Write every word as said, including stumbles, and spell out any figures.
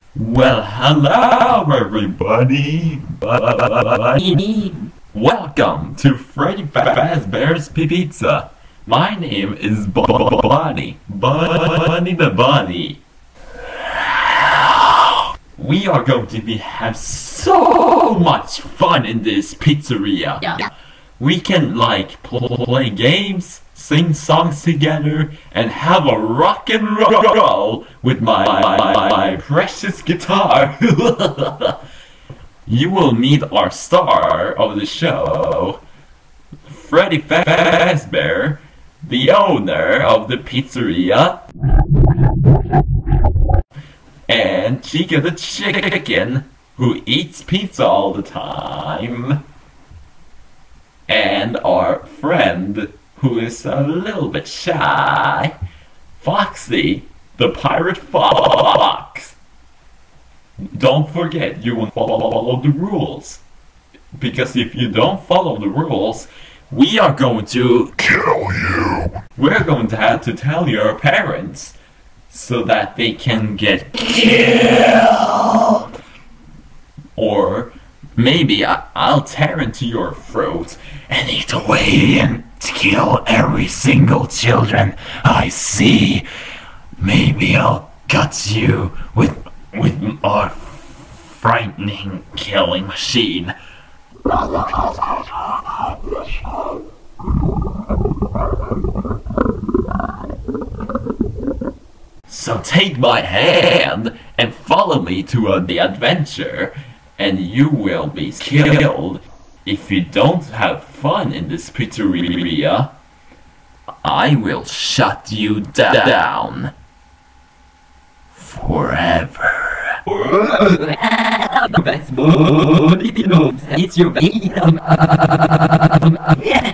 Well, hello everybody! Welcome to Freddy Fazbear's Pizza. My name is B Bunny. Bunny the Bunny. We are going to be have so much fun in this pizzeria. Yeah. We can like pl play games, sing songs together, and have a rock and roll with my, my, my, my precious guitar. You will meet our star of the show, Freddy Fazbear, the owner of the pizzeria, and Chica the chicken, who eats pizza all the time, and our friend, who is a little bit shy, Foxy, the pirate fox. Don't forget, you will follow the rules, because if you don't follow the rules, we are going to kill you. We're going to have to tell your parents so that they can get killed. Or maybe I I'll tear into your throat and eat away and kill every single children I see. Maybe I'll gut you with with our frightening killing machine. So take my hand and follow me to uh, the adventure, and you will be killed. If you don't have fun in this pizzeria, I will shut you down forever. It's your